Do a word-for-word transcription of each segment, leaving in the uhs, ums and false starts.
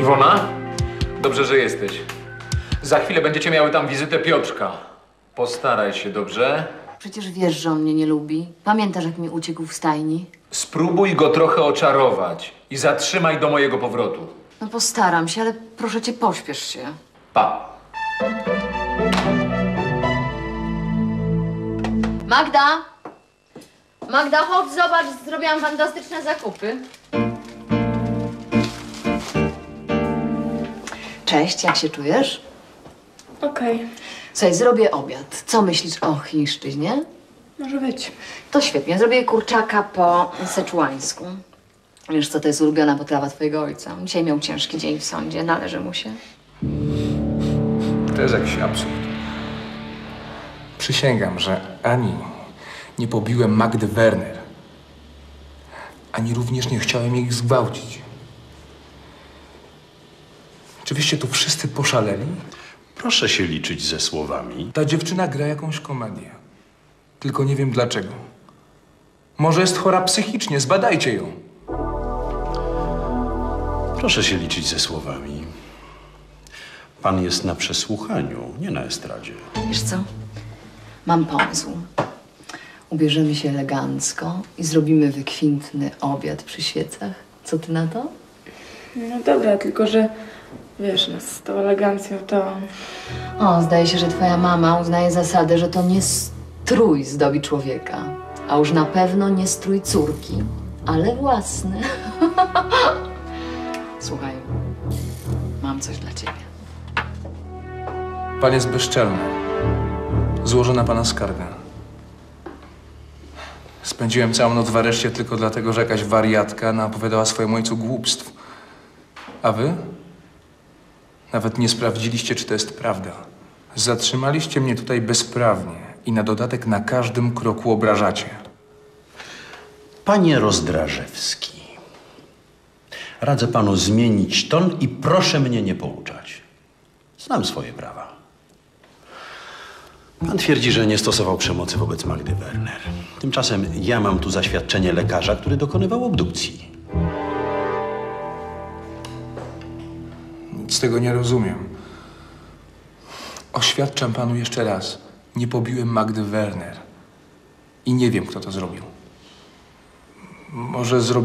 Iwona? Dobrze, że jesteś. Za chwilę będziecie miały tam wizytę Piotrka. Postaraj się, dobrze? Przecież wiesz, że on mnie nie lubi. Pamiętasz, jak mi uciekł w stajni? Spróbuj go trochę oczarować i zatrzymaj do mojego powrotu. No postaram się, ale proszę cię, pośpiesz się. Pa! Magda! Magda, chodź, zobacz, zrobiłam fantastyczne zakupy. Cześć, jak się czujesz? Okej. Okay. Słuchaj, zrobię obiad. Co myślisz o chińszczyźnie? Może być. To świetnie. Zrobię kurczaka po seczuańsku. Wiesz co, to jest ulubiona potrawa twojego ojca. Dzisiaj miał ciężki dzień w sądzie. Należy mu się. To jest jakiś absurd. Przysięgam, że ani nie pobiłem Magdy Werner, ani również nie chciałem jej zgwałcić. Czy wyście tu wszyscy poszaleli? Proszę się liczyć ze słowami. Ta dziewczyna gra jakąś komedię. Tylko nie wiem dlaczego. Może jest chora psychicznie, zbadajcie ją. Proszę się liczyć ze słowami. Pan jest na przesłuchaniu, nie na estradzie. Wiesz co? Mam pomysł. Ubierzemy się elegancko i zrobimy wykwintny obiad przy świecach. Co ty na to? No dobra, tylko że wiesz, no, z tą elegancją to... O, zdaje się, że twoja mama uznaje zasadę, że to nie strój zdobi człowieka, a już na pewno nie strój córki, ale własny. Słuchaj, mam coś dla ciebie. Pan jest bezczelny. Złożę na pana skargę. Spędziłem całą noc w areszcie tylko dlatego, że jakaś wariatka naopowiadała swojemu ojcu głupstw. A wy? Nawet nie sprawdziliście, czy to jest prawda. Zatrzymaliście mnie tutaj bezprawnie i na dodatek na każdym kroku obrażacie. Panie Rozdrażewski, radzę panu zmienić ton i proszę mnie nie pouczać. Znam swoje prawa. Pan twierdzi, że nie stosował przemocy wobec Magdy Werner. Tymczasem ja mam tu zaświadczenie lekarza, który dokonywał obdukcji. Nic z tego nie rozumiem. Oświadczam panu jeszcze raz. Nie pobiłem Magdy Werner. I nie wiem, kto to zrobił. Może zro...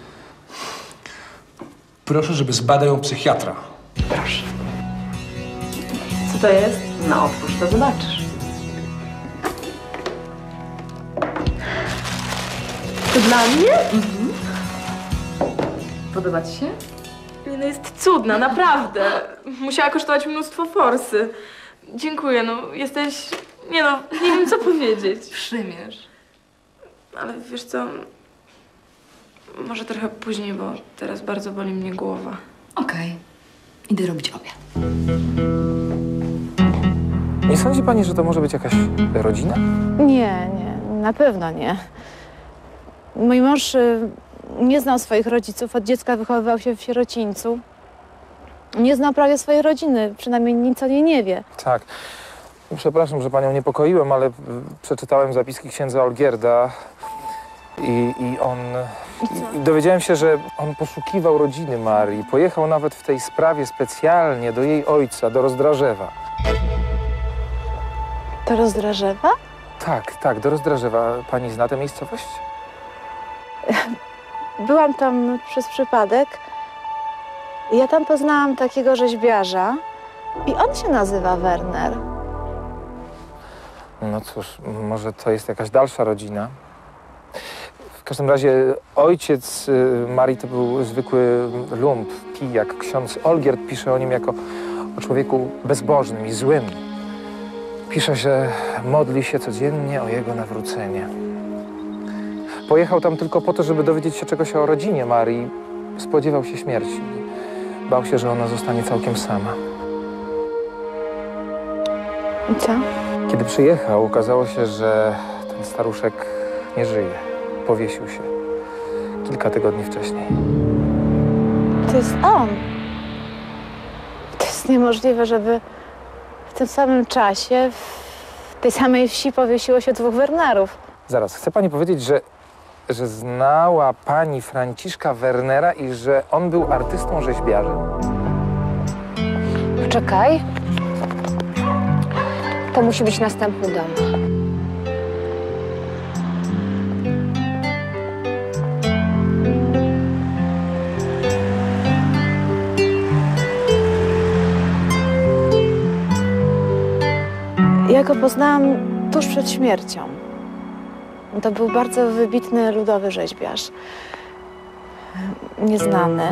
Proszę, żeby zbadał ją psychiatra. Proszę. Co to jest? No, otwórz, to zobaczysz. To dla mnie? Mhm. Podoba ci się? No jest cudna, naprawdę. Musiała kosztować mnóstwo forsy. Dziękuję, no jesteś... Nie no, nie wiem co powiedzieć. Przymierz. Ale wiesz co... Może trochę później, bo teraz bardzo boli mnie głowa. Okej. Okay. Idę robić obiad. Nie sądzi pani, że to może być jakaś rodzina? Nie, nie, na pewno nie. Mój mąż y, nie znał swoich rodziców, od dziecka wychowywał się w sierocińcu. Nie znał prawie swojej rodziny, przynajmniej nic o niej nie wie. Tak. Przepraszam, że panią niepokoiłem, ale przeczytałem zapiski księdza Olgierda i, i on... I, I dowiedziałem się, że on poszukiwał rodziny Marii. Pojechał nawet w tej sprawie specjalnie do jej ojca, do Rozdrażewa. Do Rozdrażewa? Tak, tak, do Rozdrażewa. Pani zna tę miejscowość? Byłam tam przez przypadek. Ja tam poznałam takiego rzeźbiarza i on się nazywa Werner. No cóż, może to jest jakaś dalsza rodzina. W każdym razie ojciec Marii to był zwykły lump, pijak. Ksiądz Olgierd pisze o nim jako o człowieku bezbożnym i złym. Pisze, że modli się codziennie o jego nawrócenie. Pojechał tam tylko po to, żeby dowiedzieć się czegoś o rodzinie Marii. Spodziewał się śmierci. Bał się, że ona zostanie całkiem sama. I co? Kiedy przyjechał, okazało się, że ten staruszek nie żyje. Powiesił się kilka tygodni wcześniej. To jest on. To jest niemożliwe, żeby w tym samym czasie w tej samej wsi powiesiło się dwóch Wernerów. Zaraz, chce pani powiedzieć, że, że znała pani Franciszka Wernera i że on był artystą rzeźbiarzem? Poczekaj. To musi być następny dom. Ja go poznałam tuż przed śmiercią. To był bardzo wybitny ludowy rzeźbiarz. Nieznany.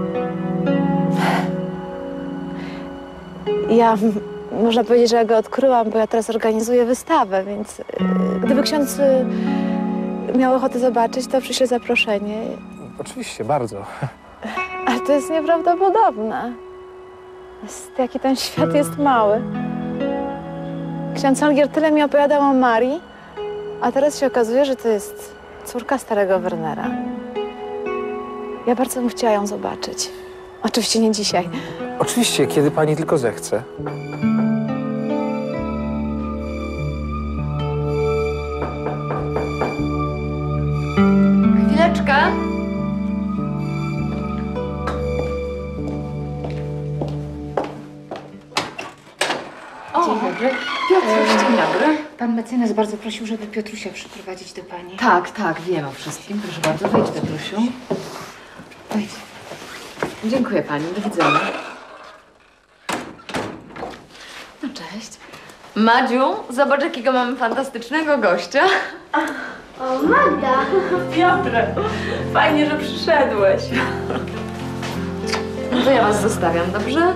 Ja, można powiedzieć, że ja go odkryłam, bo ja teraz organizuję wystawę, więc yy, gdyby ksiądz yy, miał ochotę zobaczyć, to przyślę zaproszenie. Oczywiście, bardzo. Ale to jest nieprawdopodobne. Jest, jaki ten świat jest mały. Ksiądz Olgierd tyle mi opowiadał o Marii, a teraz się okazuje, że to jest córka starego Wernera. Ja bardzo bym chciała ją zobaczyć. Oczywiście nie dzisiaj. Oczywiście, kiedy pani tylko zechce. Chwileczkę. Dzień dobry. Piotruś, dzień dobry. Pan mecenas bardzo prosił, żeby Piotrusia przyprowadzić do pani. Tak, tak, wiem o wszystkim. Proszę bardzo, wejdź, Piotrusiu. Wejdź. Dziękuję pani, do widzenia. No cześć. Madziu, zobacz, jakiego mamy fantastycznego gościa. O, Magda! Piotrek, fajnie, że przyszedłeś. No to ja was zostawiam, dobrze?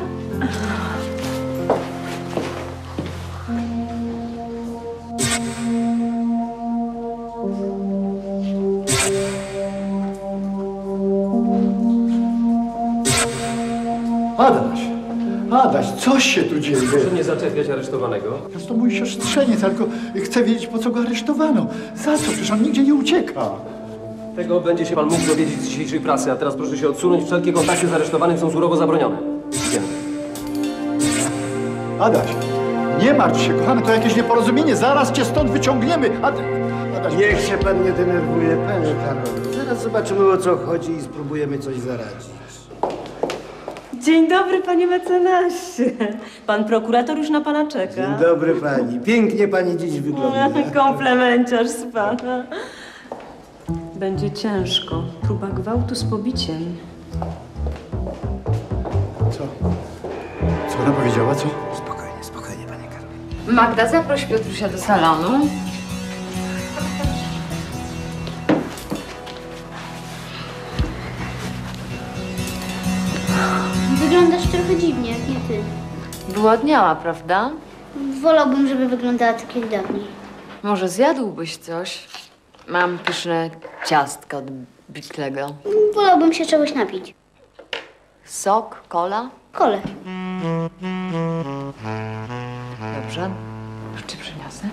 Adaś, Adaś, coś się tu dzieje. Proszę nie zaczepiać aresztowanego. Jest to mój siostrzeniec, tylko chcę wiedzieć, po co go aresztowano. Za co? Przecież on nigdzie nie ucieka. Tego będzie się pan mógł dowiedzieć z dzisiejszej prasy, a teraz proszę się odsunąć. Wszelkie kontakty z aresztowanym są surowo zabronione. Idziemy. Adaś, nie martw się, kochany, to jakieś nieporozumienie. Zaraz cię stąd wyciągniemy. Ad... Adaś, Niech się pan nie denerwuje, panie Karolu. Zaraz zobaczymy, o co chodzi i spróbujemy coś zaradzić. Dzień dobry, panie mecenasie. Pan prokurator już na pana czeka. Dzień dobry pani. Pięknie pani dziś wygląda. Komplemenciarz z pana. Będzie ciężko. Próba gwałtu z pobiciem. Co? Co ona powiedziała, co? Spokojnie, spokojnie, panie Karolu. Magda, zaproś Piotrusia do salonu. Wyglądasz trochę dziwnie, jak nie ty. Głodniała, prawda? Wolałbym, żeby wyglądała tak jak dawniej. Może zjadłbyś coś? Mam pyszne ciastka od Biklego. Wolałbym się czegoś napić. Sok, kola? Kole. Dobrze. Już ci przyniosę.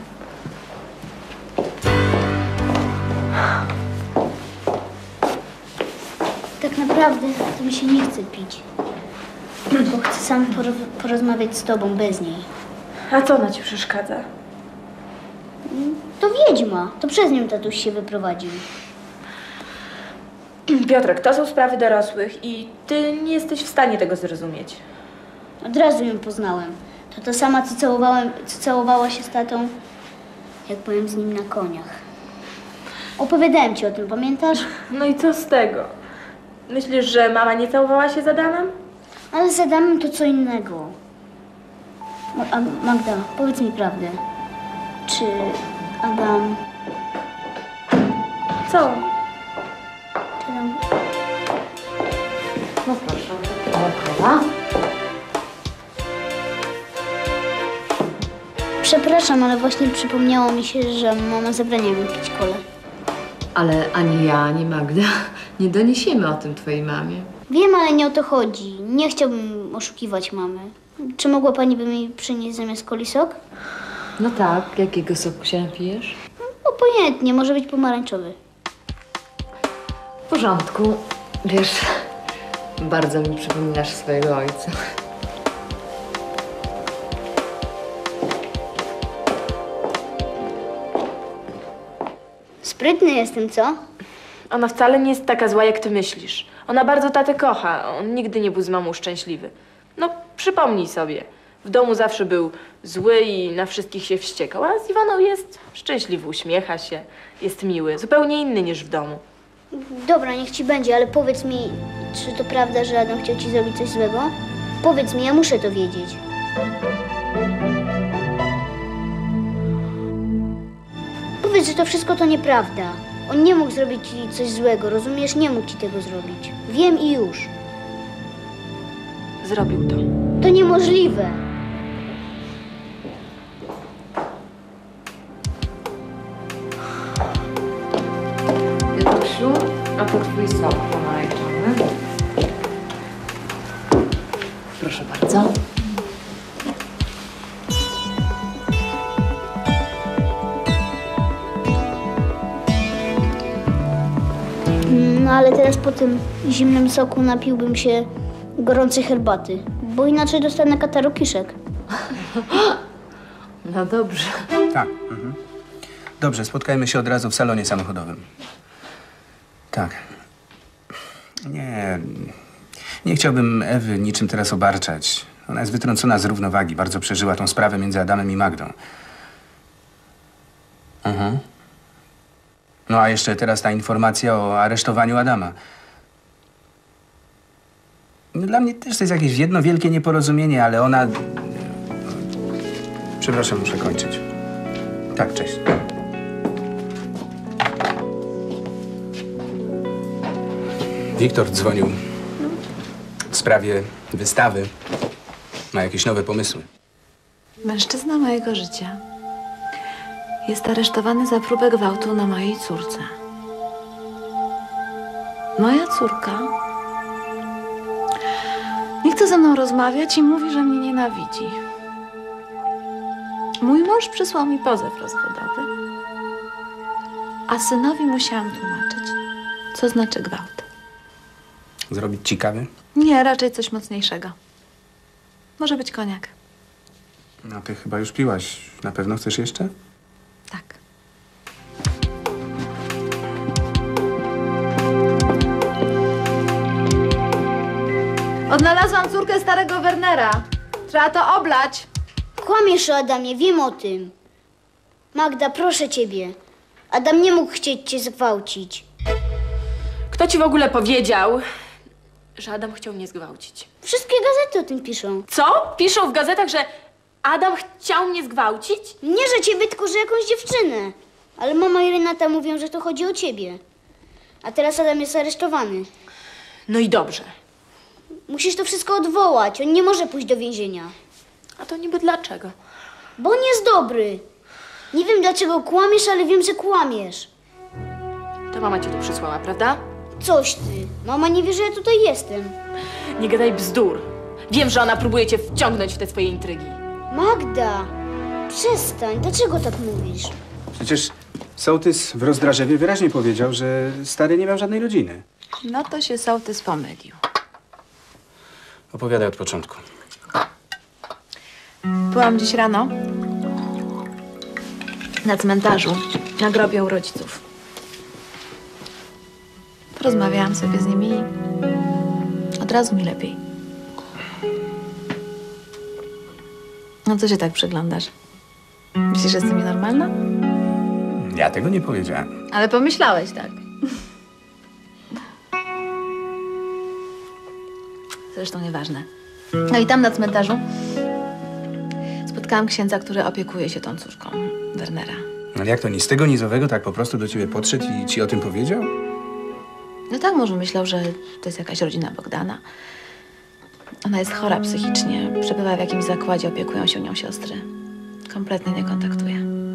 Tak naprawdę to mi się nie chce pić. Bo chcę sam poro porozmawiać z tobą, bez niej. A co ona ci przeszkadza? To wiedźma. To przez nią tatuś się wyprowadził. Piotrek, to są sprawy dorosłych i ty nie jesteś w stanie tego zrozumieć. Od razu ją poznałem. To ta sama, co, całowałem, co całowała się z tatą, jak byłem z nim na koniach. Opowiadałem ci o tym, pamiętasz? No i co z tego? Myślisz, że mama nie całowała się z Adamem? Ale z Adamem to co innego. A Magda, powiedz mi prawdę. Czy Adam... Co? Czy Adam... No proszę. Kola? Przepraszam, ale właśnie przypomniało mi się, że mama zabrania mi pić kolę. Ale ani ja, ani Magda nie doniesiemy o tym twojej mamie. Wiem, ale nie o to chodzi. Nie chciałbym oszukiwać mamy. Czy mogła pani by mi przynieść zamiast coli sok? No tak, jakiego soku się napijesz? Obojętnie, może być pomarańczowy. W porządku. Wiesz, bardzo mi przypominasz swojego ojca. Sprytny jestem, co? Ona wcale nie jest taka zła, jak ty myślisz. Ona bardzo tatę kocha. On nigdy nie był z mamą szczęśliwy. No, Przypomnij sobie. W domu zawsze był zły i na wszystkich się wściekał, a z Iwaną jest szczęśliwy, uśmiecha się, jest miły, zupełnie inny niż w domu. Dobra, niech ci będzie, ale powiedz mi, czy to prawda, że Adam chciał ci zrobić coś złego? Powiedz mi, ja muszę to wiedzieć. Powiedz, że to wszystko to nieprawda. On nie mógł zrobić ci coś złego, rozumiesz? Nie mógł ci tego zrobić. Wiem i już. Zrobił to. To niemożliwe. Piotrusiu, a to twój sok pomarańczowy. Proszę bardzo. No ale teraz po tym zimnym soku napiłbym się gorącej herbaty, bo inaczej dostanę kataru kiszek. No dobrze. Tak. Mhm. Dobrze, spotkajmy się od razu w salonie samochodowym. Tak. Nie, nie chciałbym Ewy niczym teraz obarczać. Ona jest wytrącona z równowagi. Bardzo przeżyła tą sprawę między Adamem i Magdą. Mhm. No a jeszcze teraz ta informacja o aresztowaniu Adama. No, dla mnie też to jest jakieś jedno wielkie nieporozumienie, ale ona... Przepraszam, muszę kończyć. Tak, cześć. Wiktor dzwonił w sprawie wystawy. Ma jakieś nowe pomysły. Mężczyzna mojego życia jest aresztowany za próbę gwałtu na mojej córce. Moja córka nie chce ze mną rozmawiać i mówi, że mnie nienawidzi. Mój mąż przysłał mi pozew rozwodowy, a synowi musiałam tłumaczyć, co znaczy gwałt. Zrobić ci kawy? Nie, raczej coś mocniejszego. Może być koniak. No, ty chyba już piłaś. Na pewno chcesz jeszcze? Tak. Odnalazłam córkę starego Wernera. Trzeba to oblać. Kłamiesz o Adamie, wiem o tym. Magda, proszę ciebie. Adam nie mógł chcieć cię zgwałcić. Kto ci w ogóle powiedział, że Adam chciał mnie zgwałcić? Wszystkie gazety o tym piszą. Co? Piszą w gazetach, że Adam chciał mnie zgwałcić? Nie, że ciebie, tylko że jakąś dziewczynę. Ale mama i Renata mówią, że to chodzi o ciebie. A teraz Adam jest aresztowany. No i dobrze. Musisz to wszystko odwołać. On nie może pójść do więzienia. A to niby dlaczego? Bo on jest dobry. Nie wiem, dlaczego kłamiesz, ale wiem, że kłamiesz. To mama cię tu przysłała, prawda? Coś ty. Mama nie wie, że ja tutaj jestem. Nie gadaj bzdur. Wiem, że ona próbuje cię wciągnąć w te swoje intrygi. Magda, przestań. Dlaczego tak mówisz? Przecież sołtys w Rozdrażewie wyraźnie powiedział, że stary nie miał żadnej rodziny. No to się sołtys pomylił. Opowiadaj od początku. Byłam dziś rano na cmentarzu, na grobie u rodziców. Porozmawiałam sobie z nimi i od razu mi lepiej. No co się tak przyglądasz? Myślisz, że jestem nienormalna? Ja tego nie powiedziałem. Ale pomyślałeś, tak? Zresztą nieważne. No i tam na cmentarzu spotkałam księdza, który opiekuje się tą córką Wernera. Ale jak to, ni z tego, ni z owego tak po prostu do ciebie podszedł i ci o tym powiedział? No tak, może myślał, że to jest jakaś rodzina Bogdana. Ona jest chora psychicznie, przebywa w jakimś zakładzie, opiekują się nią siostry. Kompletnie nie kontaktuje.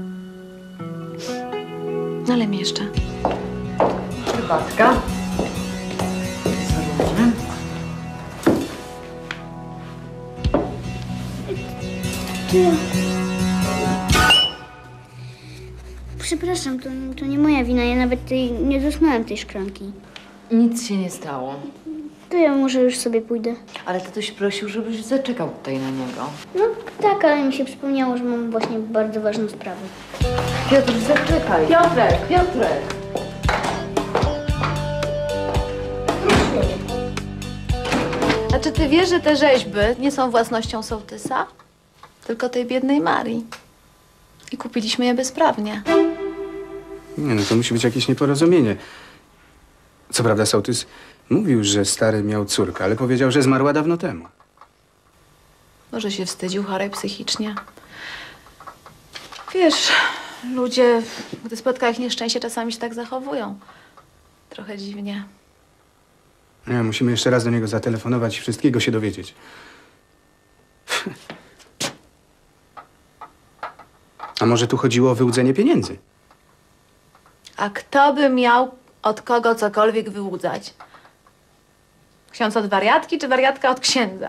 Ale mi jeszcze. Herbatka. Przepraszam, to, to nie moja wina. Ja nawet tej, nie dotknąłem tej szklanki. Nic się nie stało. To ja może już sobie pójdę. Ale tatuś prosił, żebyś zaczekał tutaj na niego. No tak, ale mi się przypomniało, że mam właśnie bardzo ważną sprawę. Piotr, zaczekaj. Piotrek, Piotrek. Znaczy, ty wiesz, że te rzeźby nie są własnością sołtysa? Tylko tej biednej Marii. I kupiliśmy je bezprawnie. Nie, no to musi być jakieś nieporozumienie. Co prawda sołtys mówił, że stary miał córkę, ale powiedział, że zmarła dawno temu. Może się wstydził chorej psychicznie. Wiesz, ludzie, gdy spotka ich nieszczęście, czasami się tak zachowują. Trochę dziwnie. Nie, musimy jeszcze raz do niego zatelefonować i wszystkiego się dowiedzieć. A może tu chodziło o wyłudzenie pieniędzy? A kto by miał od kogo cokolwiek wyłudzać? Ksiądz od wariatki, czy wariatka od księdza?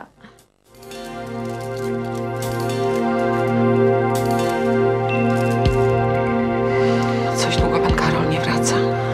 Coś długo pan Karol nie wraca.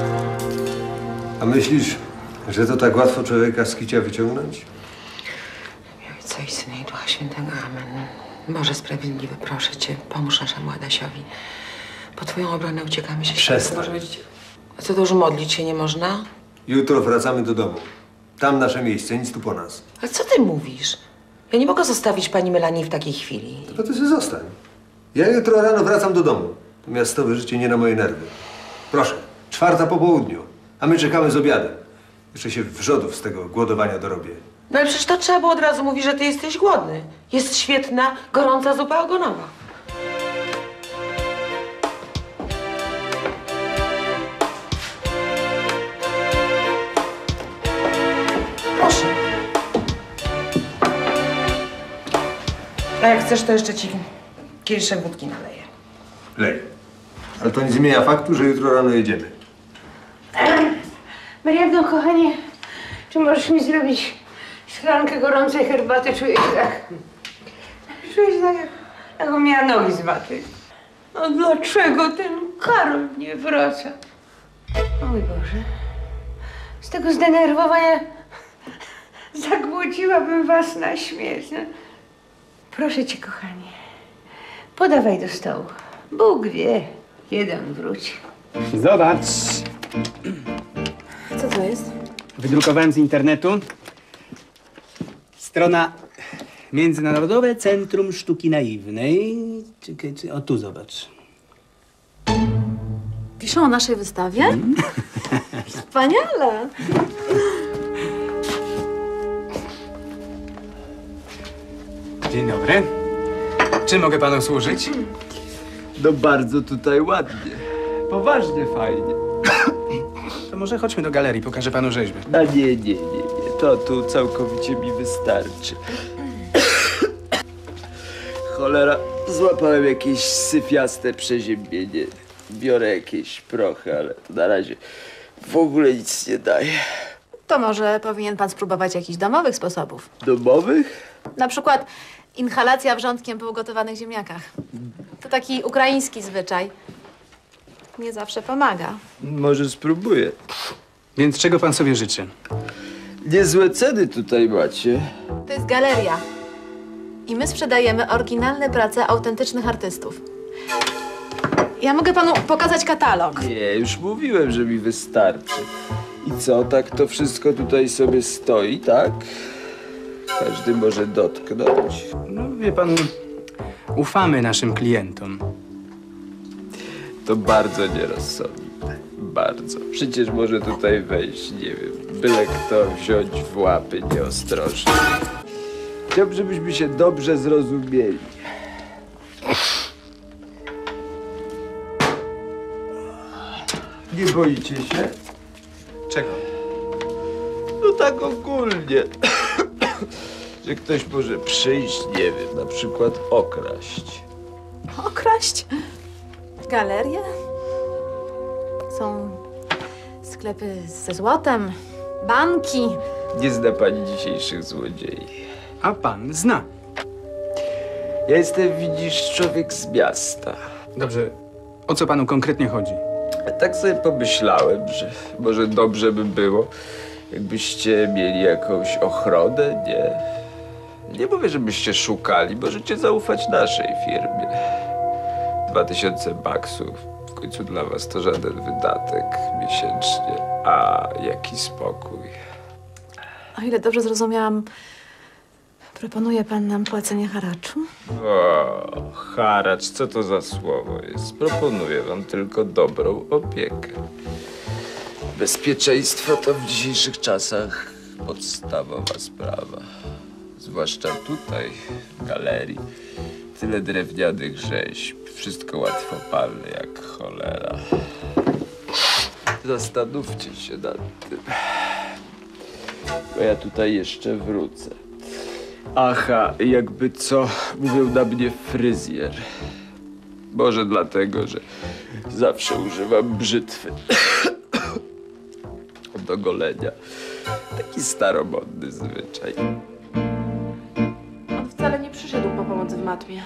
A myślisz, że to tak łatwo człowieka z kicia wyciągnąć? Ojca i Syna i Ducha Świętego. Amen. Boże Sprawiedliwy, proszę Cię, pomóż naszemu Adasiowi. Po Twoją obronę uciekamy się. Przestań. Może być... A co, to już modlić się nie można? Jutro wracamy do domu. Tam nasze miejsce, nic tu po nas. Ale co Ty mówisz? Ja nie mogę zostawić pani Melanii w takiej chwili. To Ty sobie zostań. Ja jutro rano wracam do domu. To miastowe życie nie na moje nerwy. Proszę, czwarta po południu, a my czekamy z obiadem. Jeszcze się wrzodów z tego głodowania dorobię. No ale przecież to trzeba było od razu mówić, że Ty jesteś głodny. Jest świetna, gorąca zupa ogonowa. Proszę. A jak chcesz, to jeszcze Ci kieliszek wódki naleję. Lej. Ale to nie zmienia faktu, że jutro rano jedziemy. Marianno, kochanie, czy możesz mi zrobić szklankę gorącej herbaty? Czuję się tak... Czuję się tak, jak, jakbym miała nogi z waty. No dlaczego ten Karol nie wraca? O mój Boże. Z tego zdenerwowania zagłociłabym was na śmierć. No. Proszę cię, kochanie, podawaj do stołu. Bóg wie, kiedy on wróci. Zobacz. Co to jest? Wydrukowałem z internetu. Strona Międzynarodowe Centrum Sztuki Naiwnej. Czekaj, czy... O, tu zobacz. Piszą o naszej wystawie? Mm. Wspaniale! Dzień dobry. Czym mogę panu służyć? No bardzo tutaj ładnie. Poważnie fajnie. To może chodźmy do galerii, pokażę panu rzeźbę. A nie, nie, nie, nie. To tu całkowicie mi wystarczy. Cholera, złapałem jakieś syfiaste przeziębienie. Biorę jakieś prochy, ale to na razie w ogóle nic nie daje. To może powinien pan spróbować jakichś domowych sposobów. Domowych? Na przykład inhalacja wrzątkiem po ugotowanych ziemniakach. To taki ukraiński zwyczaj. Nie zawsze pomaga. Może spróbuję. Więc czego pan sobie życzy? Niezłe ceny tutaj macie. To jest galeria. I my sprzedajemy oryginalne prace autentycznych artystów. Ja mogę panu pokazać katalog. Nie, już mówiłem, że mi wystarczy. I co, tak to wszystko tutaj sobie stoi, tak? Każdy może dotknąć. No wie pan, ufamy naszym klientom. To bardzo nierozsądne. Bardzo. Przecież może tutaj wejść, nie wiem, byle kto wziąć w łapy nieostrożnie. Chciałbym, żebyśmy się dobrze zrozumieli. Nie boicie się? Czego? No tak ogólnie. Że ktoś może przyjść, nie wiem, na przykład okraść. Okraść? Galerię? Są sklepy ze złotem, banki. Nie zna pani dzisiejszych złodziei. A pan zna. Ja jestem, widzisz, człowiek z miasta. Dobrze, o co panu konkretnie chodzi? Tak sobie pomyślałem, że może dobrze by było, jakbyście mieli jakąś ochronę, nie? Nie mówię, żebyście szukali, możecie zaufać naszej firmie. Dwa tysiące baksów, w końcu dla was to żaden wydatek miesięcznie, a jaki spokój. O ile dobrze zrozumiałam, Proponuje pan nam płacenie haraczu? O, haracz, co to za słowo jest? Proponuję wam tylko dobrą opiekę. Bezpieczeństwo to w dzisiejszych czasach podstawowa sprawa. Zwłaszcza tutaj, w galerii. Tyle drewnianych rzeźb. Wszystko łatwopalne jak cholera. Zastanówcie się nad tym. Bo ja tutaj jeszcze wrócę. Aha, jakby co, mówią na mnie fryzjer. Może dlatego, że zawsze używam brzytwy do golenia. Taki staromodny zwyczaj. On wcale nie przyszedł po pomoc w matmie.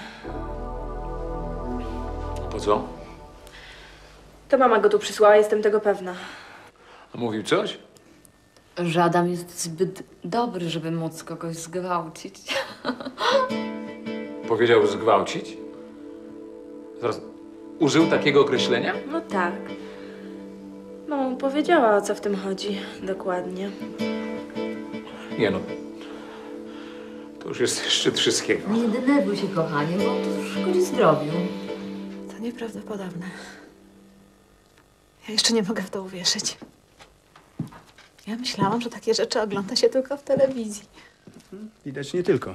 Po co? To mama go tu przysłała, jestem tego pewna. A mówił coś? Że Adam jest zbyt dobry, żeby móc kogoś zgwałcić. Powiedział zgwałcić? Zaraz, użył takiego określenia? No tak. Mama mu powiedziała, o co w tym chodzi. Dokładnie. Nie no. To już jest szczyt wszystkiego. Nie denerwuj się, kochanie, bo to szkodzi zdrowiu. To nieprawdopodobne. Ja jeszcze nie mogę w to uwierzyć. Ja myślałam, że takie rzeczy ogląda się tylko w telewizji. Widać nie tylko.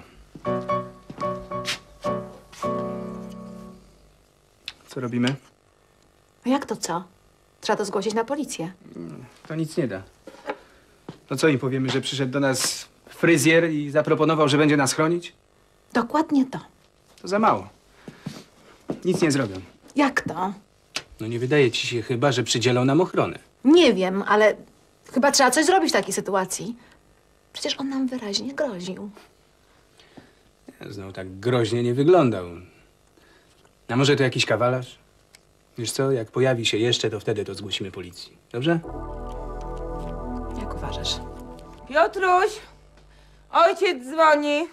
Co robimy? A jak to co? Trzeba to zgłosić na policję. To nic nie da. No co im powiemy, że przyszedł do nas fryzjer i zaproponował, że będzie nas chronić? Dokładnie to. To za mało. Nic nie zrobią. Jak to? No nie wydaje ci się chyba, że przydzielą nam ochronę. Nie wiem, ale chyba trzeba coś zrobić w takiej sytuacji. Przecież on nam wyraźnie groził. Znowu tak groźnie nie wyglądał. A może to jakiś kawalarz? Wiesz co, jak pojawi się jeszcze, to wtedy to zgłosimy policji. Dobrze? Jak uważasz? Piotruś! Ojciec dzwoni.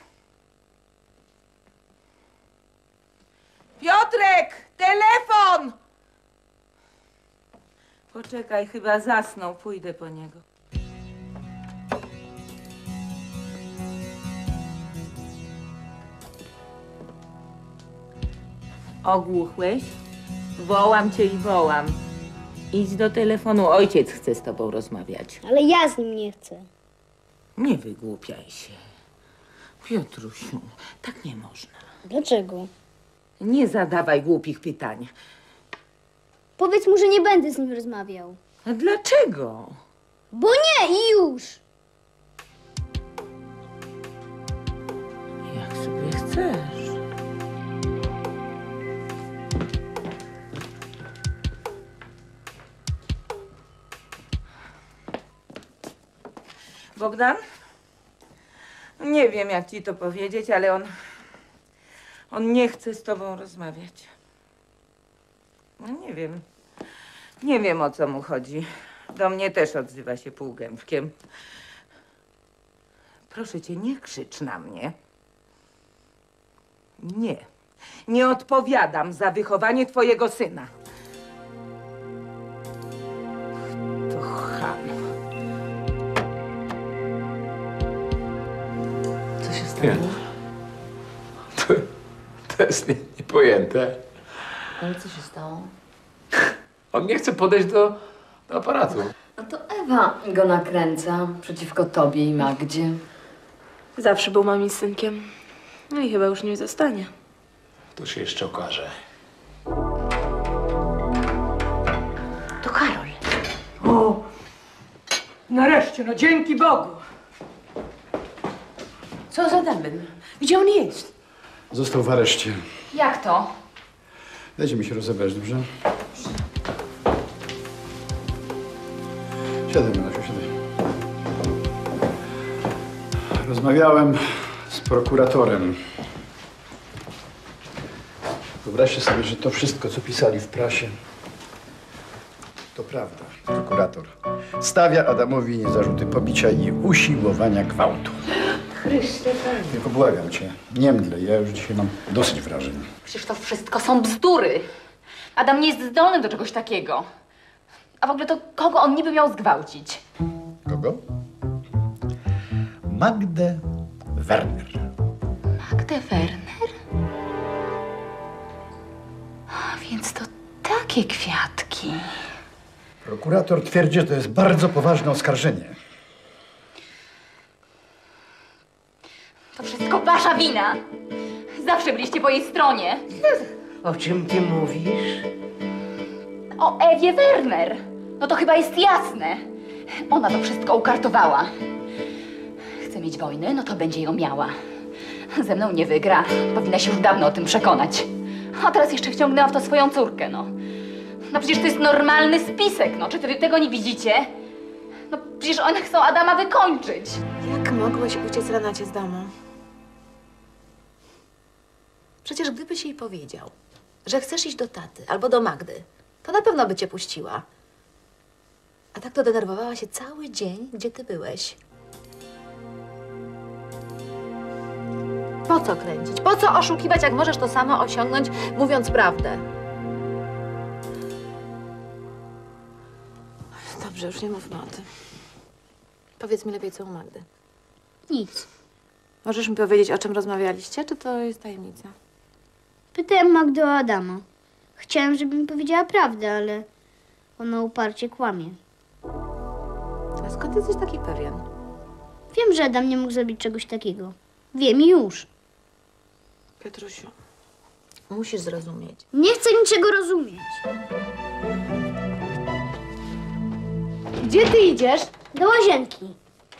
Piotrek! Telefon! Poczekaj, chyba zasnął. Pójdę po niego. Ogłuchłeś? Wołam cię i wołam. Idź do telefonu. Ojciec chce z tobą rozmawiać. Ale ja z nim nie chcę. Nie wygłupiaj się. Piotrusiu, tak nie można. Dlaczego? Nie zadawaj głupich pytań. Powiedz mu, że nie będę z nim rozmawiał. A dlaczego? Bo nie i już! Jak sobie chcesz. Bogdan? Nie wiem, jak ci to powiedzieć, ale on... On nie chce z tobą rozmawiać. No nie wiem. Nie wiem, o co mu chodzi. Do mnie też odzywa się półgębkiem. Proszę cię, nie krzycz na mnie. Nie. Nie odpowiadam za wychowanie twojego syna. To cham. Co się stało? Nie. To, to jest nie, niepojęte. Ale co się stało? On nie chce podejść do, do aparatu. No to Ewa go nakręca przeciwko tobie i Magdzie. Zawsze był mamim synkiem. No i chyba już nie zostanie. To się jeszcze okaże. To Karol. O, nareszcie, no dzięki Bogu. Co z Adamem? Gdzie on jest? Został w areszcie. Jak to? Dajcie mi się rozebrać, dobrze? Siadaj, Manasiu, siadaj. Rozmawiałem z prokuratorem. Wyobraźcie sobie, że to wszystko, co pisali w prasie, to prawda. Prokurator stawia Adamowi zarzuty pobicia i usiłowania gwałtu. Chryste, Panie. Tylko błagam cię, nie mdlej, ja już dzisiaj mam dosyć wrażeń. Przecież to wszystko są bzdury. Adam nie jest zdolny do czegoś takiego. A w ogóle to kogo on niby miał zgwałcić? Kogo? Magdę Werner. Beatę Werner? A, więc to takie kwiatki. Prokurator twierdzi, że to jest bardzo poważne oskarżenie. To wszystko wasza wina. Zawsze byliście po jej stronie. O czym ty mówisz? O Ewie Werner. No to chyba jest jasne. Ona to wszystko ukartowała. Chce mieć wojny, no to będzie ją miała. Ze mną nie wygra. Powinna się już dawno o tym przekonać. A teraz jeszcze wciągnęła w to swoją córkę, no. No przecież to jest normalny spisek, no. Czy wy tego nie widzicie? No przecież one chcą Adama wykończyć. Jak mogłeś uciec Renacie z domu? Przecież gdybyś jej powiedział, że chcesz iść do taty albo do Magdy, to na pewno by cię puściła. A tak to denerwowała się cały dzień, gdzie ty byłeś. Po co kręcić? Po co oszukiwać, jak możesz to samo osiągnąć, mówiąc prawdę? Dobrze, już nie mówmy o tym. Powiedz mi lepiej, co u Magdy. Nic. Możesz mi powiedzieć, o czym rozmawialiście, czy to jest tajemnica? Pytałem Magdę o Adama. Chciałem, żeby mi powiedziała prawdę, ale ona uparcie kłamie. A skąd jesteś taki pewien? Wiem, że Adam nie mógł zrobić czegoś takiego. Wiem i już. Piotrusiu, musisz zrozumieć. Nie chcę niczego rozumieć. Gdzie ty idziesz? Do łazienki.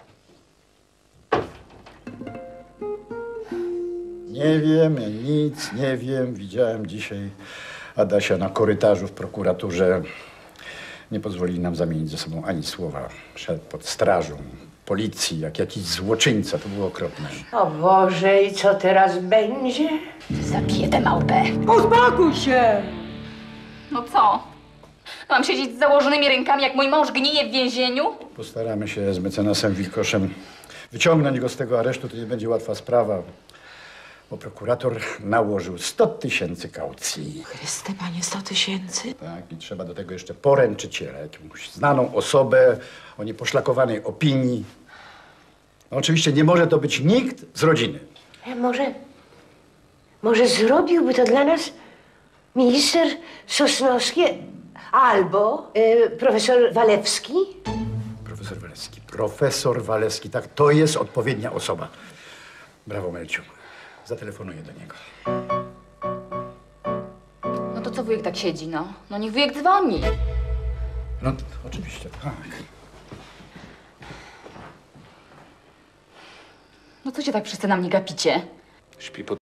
Nie wiem, nic nie wiem. Widziałem dzisiaj Adasia na korytarzu w prokuraturze. Nie pozwolili nam zamienić ze sobą ani słowa. Szedł pod strażą policji, jak jakiś złoczyńca. To było okropne. O Boże, i co teraz będzie? Zabiję tę małpę. Uspokój się! No co? Mam siedzieć z założonymi rękami, jak mój mąż gnije w więzieniu? Postaramy się z mecenasem Wilkoszem wyciągnąć go z tego aresztu. To nie będzie łatwa sprawa, bo prokurator nałożył sto tysięcy kaucji. Chryste, panie, sto tysięcy? Tak, i trzeba do tego jeszcze poręczyciela, jakąś znaną osobę o nieposzlakowanej opinii. No, oczywiście nie może to być nikt z rodziny. E, może, może zrobiłby to dla nas minister Sosnowski albo e, profesor Walewski? Profesor Walewski. Profesor Walewski, tak, to jest odpowiednia osoba. Brawo, Melciu. Zatelefonuję do niego. No to co wujek tak siedzi, no? No niech wujek dzwoni. No, oczywiście, tak. No co się tak wszyscy na mnie gapicie? Śpi pod